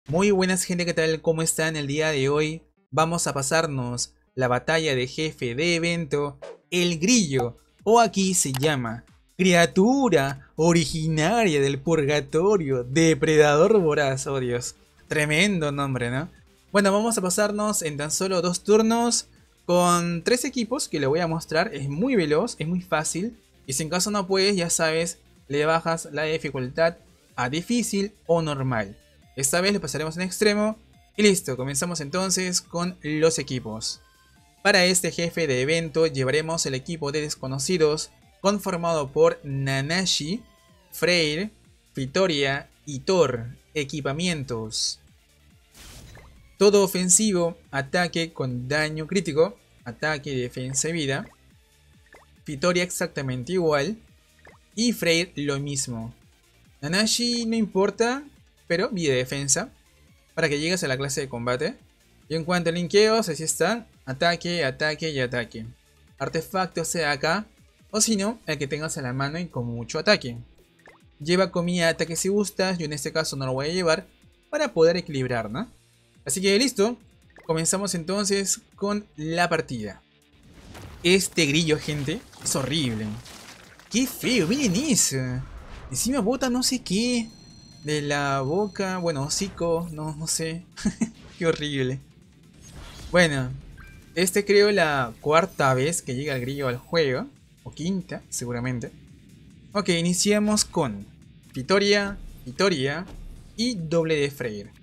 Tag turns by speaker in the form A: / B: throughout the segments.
A: Muy buenas gente, ¿qué tal? ¿Cómo están el día de hoy? Vamos a pasarnos la batalla de jefe de evento, el grillo, o aquí se llama, criatura originaria del purgatorio, depredador voraz, oh Dios. Tremendo nombre, ¿no? Bueno, vamos a pasarnos en tan solo 2 turnos con 3 equipos que le voy a mostrar. Es muy veloz, es muy fácil. Y si en caso no puedes, ya sabes, le bajas la dificultad a difícil o normal. Esta vez lo pasaremos en extremo. Y listo, comenzamos entonces con los equipos. Para este jefe de evento llevaremos el equipo de desconocidos conformado por Nanashi, Freyr, Fitoria y Thor. Equipamientos: todo ofensivo, ataque con daño crítico, ataque, defensa y vida. Fitoria exactamente igual. Y Freyr lo mismo. Nanashi no importa, pero vida y defensa, para que llegues a la clase de combate. Y en cuanto a linkeos, así están: ataque, ataque y ataque. Artefacto sea acá, o si no, el que tengas a la mano y con mucho ataque. Lleva comida de ataque si gustas, yo en este caso no lo voy a llevar, para poder equilibrar, ¿no? Así que listo, comenzamos entonces con la partida. Este grillo, gente, es horrible. Qué feo, miren eso. Encima bota no sé qué. De la boca, bueno, hocico, no sé. Qué horrible. Bueno, este creo la cuarta vez que llega el grillo al juego. O quinta, seguramente. Ok, iniciamos con Fitoria, Fitoria y doble de Freyr.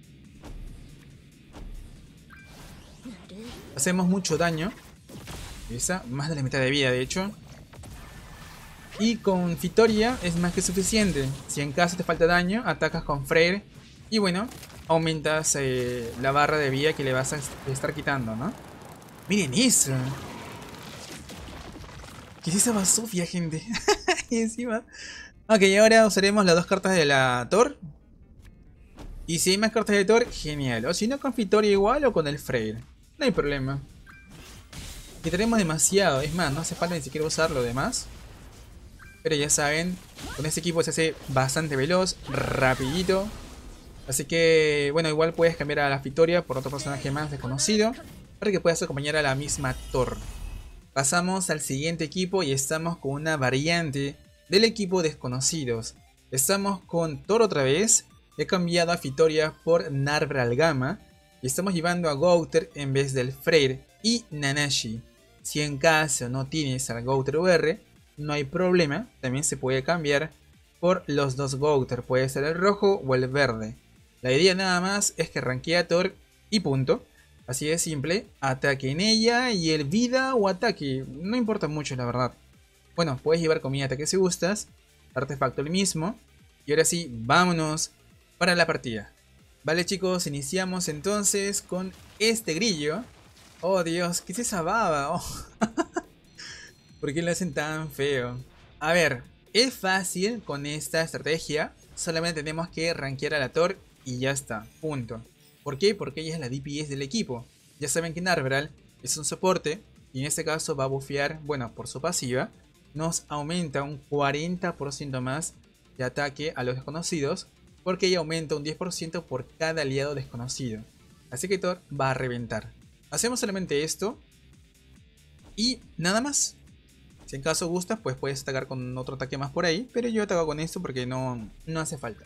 A: Hacemos mucho daño. Esa, más de la mitad de vida, de hecho. Y con Fitoria es más que suficiente. Si en caso te falta daño, atacas con Freyr. Y bueno, aumentas la barra de vida que le vas a estar quitando, ¿no? Miren eso. ¿Qué es esa basofia, gente? Y encima. Ok, ahora usaremos las 2 cartas de la Thor. Y si hay más cartas de Thor, genial. O si no, con Fitoria igual o con el Freyr. No hay problema. Quitaremos demasiado. Es más, no hace falta ni siquiera usar lo demás. Pero ya saben, con este equipo se hace bastante veloz, rapidito. Así que, bueno, igual puedes cambiar a la Fitoria por otro personaje más desconocido, para que puedas acompañar a la misma Thor. Pasamos al siguiente equipo y estamos con una variante del equipo desconocidos. Estamos con Thor otra vez. He cambiado a Fitoria por Narbral Gama. Y estamos llevando a Gouter en vez del Freyr y Nanashi. Si en caso no tienes al Gouter UR, no hay problema. También se puede cambiar por los 2 Gouter. Puede ser el rojo o el verde. La idea nada más es que rankee a Thor y punto. Así de simple, ataque en ella y el vida o ataque, no importa mucho la verdad. Bueno, puedes llevar comida de ataque si gustas, artefacto el mismo. Y ahora sí, vámonos para la partida. Vale chicos, iniciamos entonces con este grillo. Oh Dios, ¿qué es esa baba? Oh, ¿por qué lo hacen tan feo? A ver, es fácil con esta estrategia. Solamente tenemos que rankear a la Thor y ya está, punto. ¿Por qué? Porque ella es la DPS del equipo. Ya saben que Narbral es un soporte y en este caso va a bufear, bueno, por su pasiva, nos aumenta un 40% más de ataque a los desconocidos, porque ella aumenta un 10% por cada aliado desconocido. Así que Thor va a reventar. Hacemos solamente esto y nada más. Si en caso gustas, pues puedes atacar con otro ataque más por ahí, pero yo ataco con esto porque no hace falta.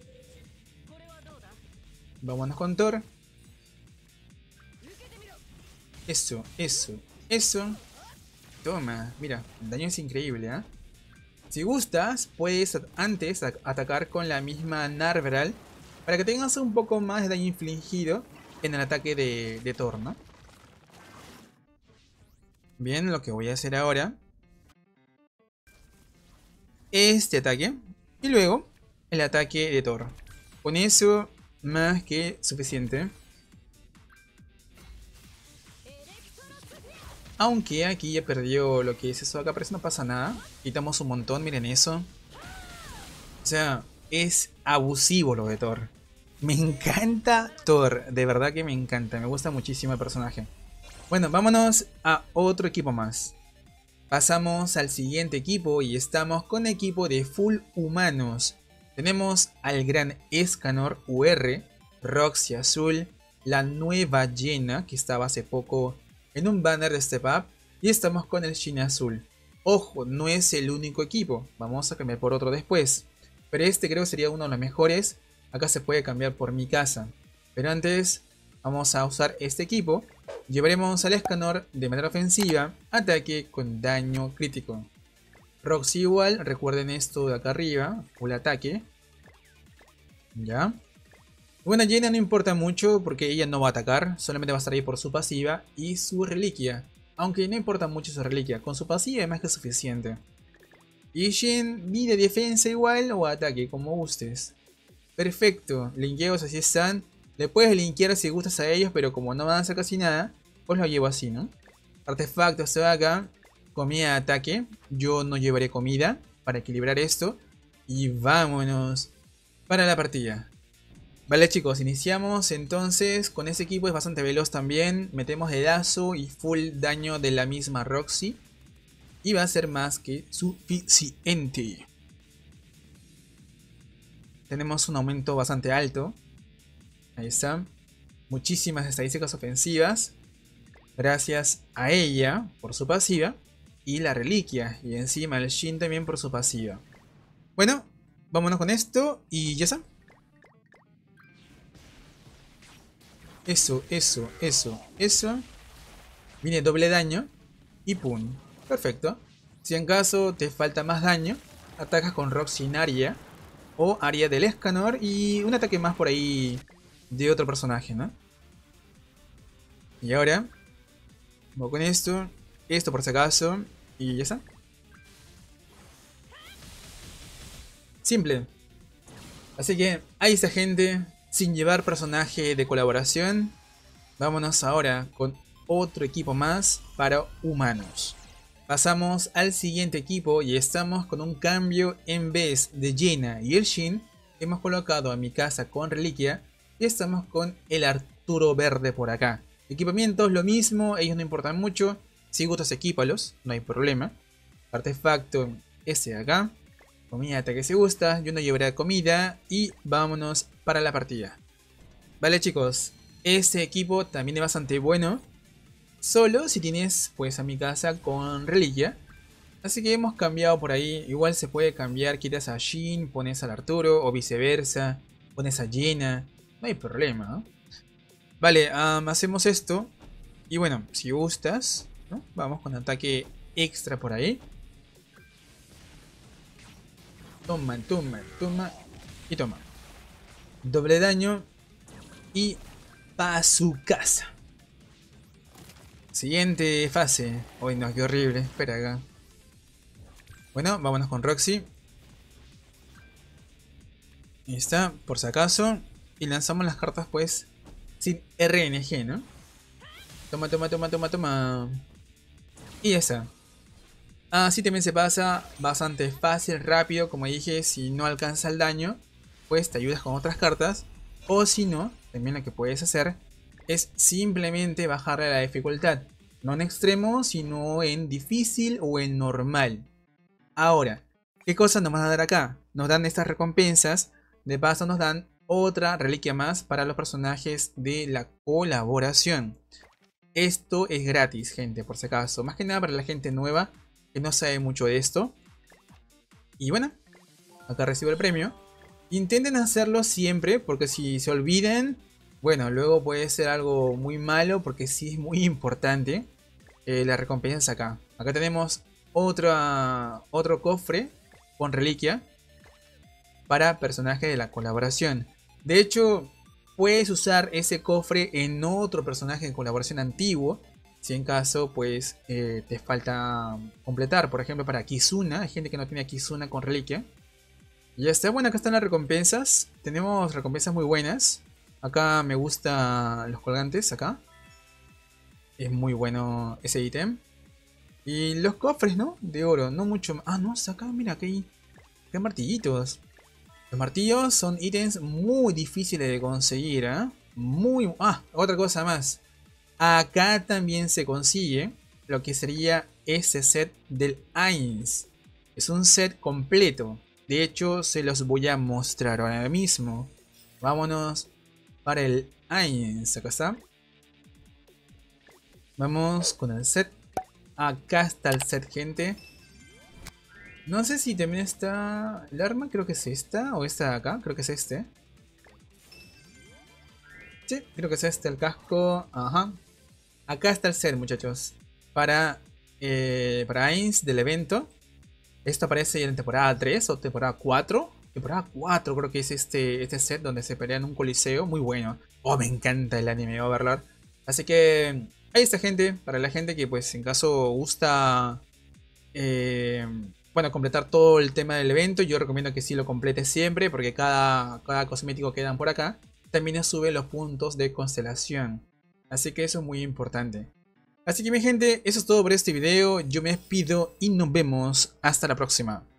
A: Vámonos con Thor. Eso, eso, eso. Toma, mira, el daño es increíble, ¿eh? Si gustas, puedes antes atacar con la misma Narbral para que tengas un poco más de daño infligido en el ataque de Thor, ¿no? Bien, lo que voy a hacer ahora, este ataque y luego el ataque de Thor. Con eso, más que suficiente. Aunque aquí ya perdió lo que es eso acá, pero eso no pasa nada. Quitamos un montón, miren eso. O sea, es abusivo lo de Thor. Me encanta Thor, de verdad que me encanta, me gusta muchísimo el personaje. Bueno, vámonos a otro equipo más. Pasamos al siguiente equipo y estamos con equipo de full humanos. Tenemos al gran Escanor UR, Roxy azul, la nueva Jaina que estaba hace poco en un banner de Step Up, y estamos con el Shin azul. Ojo, no es el único equipo, vamos a cambiar por otro después, pero este creo que sería uno de los mejores. Acá se puede cambiar por Mikasa, pero antes vamos a usar este equipo. Llevaremos al Escanor de manera ofensiva, ataque con daño crítico. Roxy igual, recuerden esto de acá arriba, full ataque. Ya. Bueno, Jaina no importa mucho porque ella no va a atacar, solamente va a estar ahí por su pasiva y su reliquia. Aunque no importa mucho su reliquia, con su pasiva es más que suficiente. Y Shin, ni de defensa igual o ataque, como gustes. Perfecto, linkeos así están. Le puedes linkear si gustas a ellos, pero como no van a hacer casi nada, pues lo llevo así, ¿no? Artefactos se va acá. Comida de ataque. Yo no llevaré comida para equilibrar esto. Y vámonos para la partida. Vale chicos, iniciamos entonces con este equipo, es bastante veloz también. Metemos dedazo y full daño de la misma Roxy. Y va a ser más que suficiente. Tenemos un aumento bastante alto. Ahí está. Muchísimas estadísticas ofensivas. Gracias a ella por su pasiva. Y la reliquia. Y encima el Shin también por su pasiva. Bueno, vámonos con esto. Y ya está. Eso. Viene doble daño. Y pum. Perfecto. Si en caso te falta más daño, atacas con Roxy en área. O área del Escanor. Y un ataque más por ahí de otro personaje, ¿no? Y ahora voy con esto. Esto por si acaso. Y ya está. Simple. Así que ahí está gente. Sin llevar personaje de colaboración. Vámonos ahora con otro equipo más para humanos. Pasamos al siguiente equipo y estamos con un cambio. En vez de Jaina y el Shin, hemos colocado a Mikasa con reliquia. Y estamos con el Arturo verde por acá. Equipamientos lo mismo, ellos no importan mucho. Si gustas equípalos, no hay problema. Artefacto este de acá. Comida ataque si gusta, yo no llevaré comida. Y vámonos para la partida. Vale chicos, este equipo también es bastante bueno. Solo si tienes pues a Mikasa con reliquia. Así que hemos cambiado por ahí. Igual se puede cambiar, quitas a Shin, pones al Arturo o viceversa. Pones a Jaina, no hay problema, ¿no? Vale, hacemos esto. Y bueno, si gustas, ¿no? Vamos con ataque extra por ahí. Toma y toma. Doble daño. Y pa' su casa. Siguiente fase. Uy no, qué horrible. Espera acá. Bueno, vámonos con Roxy. Ahí está, por si acaso. Y lanzamos las cartas pues sin RNG, ¿no? Toma. Y ya está. Así también se pasa bastante fácil, rápido. Como dije, si no alcanza el daño, pues te ayudas con otras cartas. O si no, también lo que puedes hacer es simplemente bajarle la dificultad. No en extremo, sino en difícil o en normal. Ahora, ¿qué cosas nos van a dar acá? Nos dan estas recompensas. De paso nos dan otra reliquia más para los personajes de la colaboración. Esto es gratis, gente, por si acaso. Más que nada para la gente nueva que no sabe mucho de esto. Y bueno, acá recibo el premio. Intenten hacerlo siempre, porque si se olvidan, bueno, luego puede ser algo muy malo, porque sí es muy importante la recompensa acá. Acá tenemos otro cofre con reliquia para personajes de la colaboración. De hecho, puedes usar ese cofre en otro personaje de colaboración antiguo, si en caso pues te falta completar. Por ejemplo, para Kizuna, hay gente que no tiene a Kizuna con reliquia. Y ya está. Bueno, acá están las recompensas. Tenemos recompensas muy buenas. Acá me gustan los colgantes, acá. Es muy bueno ese ítem. Y los cofres, ¿no? De oro, no mucho. No, acá mira que hay martillitos. Los martillos son ítems muy difíciles de conseguir, ¿eh? Otra cosa más. Acá también se consigue lo que sería ese set del Ainz. Es un set completo. De hecho, se los voy a mostrar ahora mismo. Vámonos para el Ainz. Acá está. Vamos con el set. Acá está el set, gente. No sé si también está el arma, creo que es esta o esta de acá, creo que es este. Sí, creo que es este el casco. Ajá. Acá está el set, muchachos. Para Ainz del evento. Esto aparece en temporada 3 o temporada 4. Temporada 4 creo que es este set donde se pelea en un coliseo. Muy bueno. Oh, me encanta el anime Overlord. Así que ahí está, gente. Para la gente que pues en caso gusta bueno, completar todo el tema del evento, yo recomiendo que sí lo complete siempre, porque cada cosmético que dan por acá también sube los puntos de constelación. Así que eso es muy importante. Así que mi gente, eso es todo por este video. Yo me despido y nos vemos hasta la próxima.